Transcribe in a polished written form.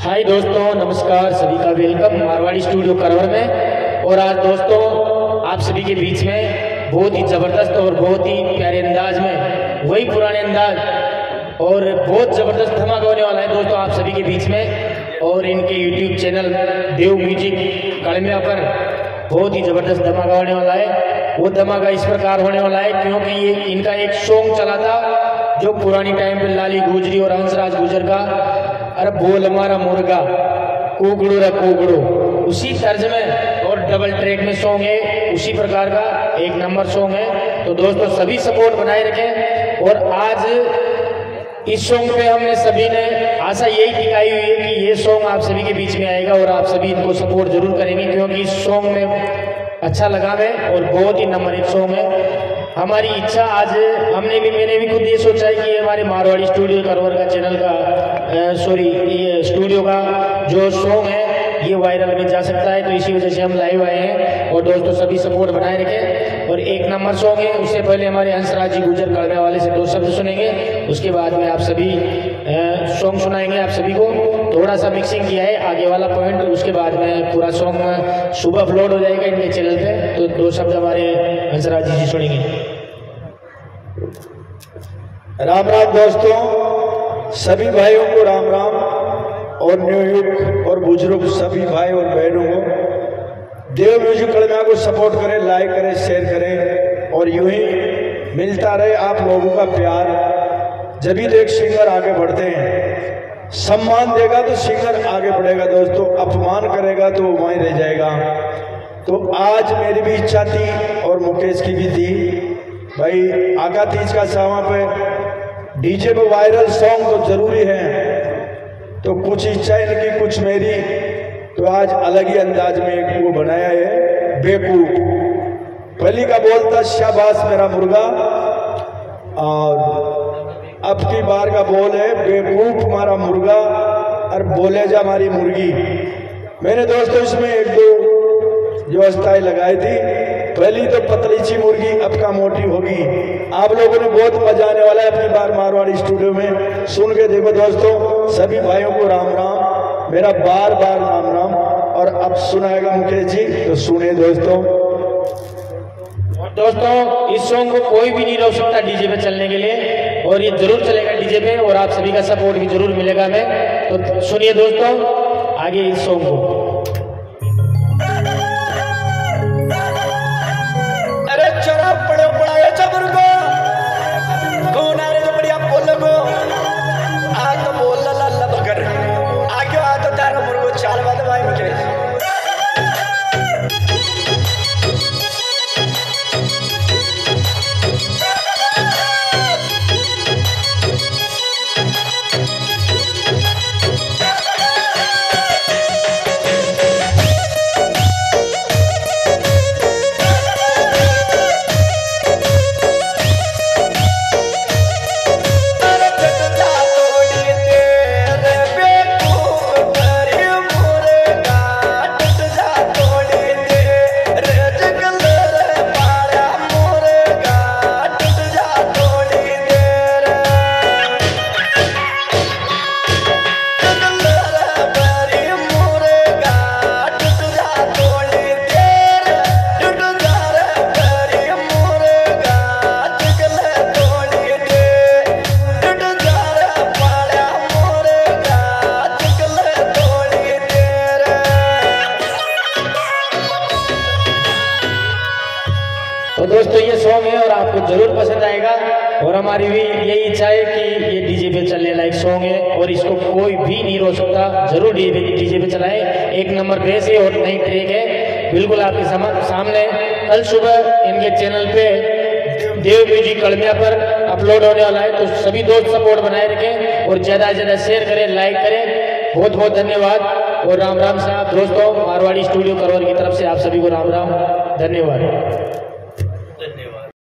हाय दोस्तों, नमस्कार, सभी का वेलकम मारवाड़ी स्टूडियो करवर में। और आज दोस्तों आप सभी के बीच में बहुत ही ज़बरदस्त और बहुत ही प्यारे अंदाज में, वही पुराने अंदाज और बहुत ज़बरदस्त धमाका होने वाला है दोस्तों आप सभी के बीच में। और इनके यूट्यूब चैनल देव म्यूजिक कड़मिया पर बहुत ही ज़बरदस्त धमाका होने वाला है। वो धमाका इस प्रकार होने वाला है क्योंकि ये इनका एक सॉन्ग चला था जो पुरानी टाइम पे लाली गुजरी और हंसराज गुजर का, अरे बोल हमारा मुर्गा कोगड़ो रा कोगड़ो, उसी तर्ज में और डबल ट्रैक में सॉन्ग है, उसी प्रकार का एक नंबर सॉन्ग है। तो दोस्तों सभी सपोर्ट बनाए रखें। और आज इस सॉन्ग पे हमने सभी ने आशा यही टिकाई हुई है कि ये सॉन्ग आप सभी के बीच में आएगा और आप सभी इनको सपोर्ट जरूर करेंगे क्योंकि इस सॉन्ग में अच्छा लगा है और बहुत ही नंबर 1 सॉन्ग है। हमारी इच्छा आज मैंने भी खुद ये सोचा है कि ये हमारे मारवाड़ी स्टूडियो करवर का चैनल का ये स्टूडियो का जो सॉन्ग है ये वायरल में जा सकता है, तो इसी वजह से हम लाइव आए हैं। और दोस्तों सभी सपोर्ट बनाए रखें। और एक नंबर सॉन्ग है, उससे पहले हमारे हंसराज जी गुजर कड़मिया वाले से 2 शब्द सुनेंगे, उसके बाद में आप सभी सॉन्ग सुनाएंगे आप सभी को। थोड़ा सा मिक्सिंग किया है आगे वाला पॉइंट, उसके बाद में पूरा सॉन्ग सुबह अपलोड हो जाएगा इनके चैनल पे। तो 2 शब्द हमारे हंसराज जी सुनेंगे। राम राम दोस्तों, सभी भाइयों को राम राम और न्यू युग और बुजुर्ग सभी भाई और बहनों को देव म्यूजिक कड़मिया को सपोर्ट करें, लाइक करें, शेयर करें और यूं ही मिलता रहे आप लोगों का प्यार। जब भी तो एक सिंगर आगे बढ़ते हैं, सम्मान देगा तो सिंगर आगे बढ़ेगा दोस्तों, अपमान करेगा तो वो वहीं रह जाएगा। तो आज मेरी भी इच्छा थी और मुकेश की भी थी भाई, आका तीज का सावा पे डीजे पे वायरल सॉन्ग तो जरूरी है, तो कुछ इच्छा इनकी कुछ मेरी, तो आज अलग ही अंदाज में एक वो बनाया है बेवकूफ। पहली का बोल था शाबाश मेरा मुर्गा, और अब की बार का बोल है बेवकूफ हमारा मुर्गा और बोले जा हमारी मुर्गी। मैंने दोस्तों इसमें 1-2 व्यवस्थाएं लगाई थी। पहली तो पतली सी मुर्गी अब का मोटी होगी। आप लोगों ने बहुत मजा आने वाला है अपनी बार मारवाड़ी स्टूडियो में, सुन के देखो दोस्तों। सभी भाइयों को राम राम, मेरा बार बार राम राम। और अब सुनाएगा मुकेश जी, तो सुने दोस्तों। और दोस्तों इस सॉन्ग को कोई भी नहीं रोक सकता डीजे पे चलने के लिए, और ये जरूर चलेगा डीजे पे और आप सभी का सपोर्ट भी जरूर मिलेगा हमें। तो सुनिए दोस्तों आगे इस सॉन्ग को। तो दोस्तों ये सॉन्ग है और आपको जरूर पसंद आएगा। और हमारी भी यही इच्छा है कि ये डीजे पे चलने लायक सॉन्ग है और इसको कोई भी नहीं रोक सकता। जरूर डीजे पे चलाए, एक नंबर बेस है और नई ट्रैक है बिल्कुल आपके सामने। कल सुबह इनके चैनल पे देव म्यूजिक कड़मिया पर अपलोड होने वाला है, तो सभी दोस्त सपोर्ट बनाए रखें और ज़्यादा से ज़्यादा शेयर करें, लाइक करें। बहुत बहुत धन्यवाद और राम राम साहब दोस्तों, मारवाड़ी स्टूडियो करवर की तरफ से आप सभी को राम राम, धन्यवाद।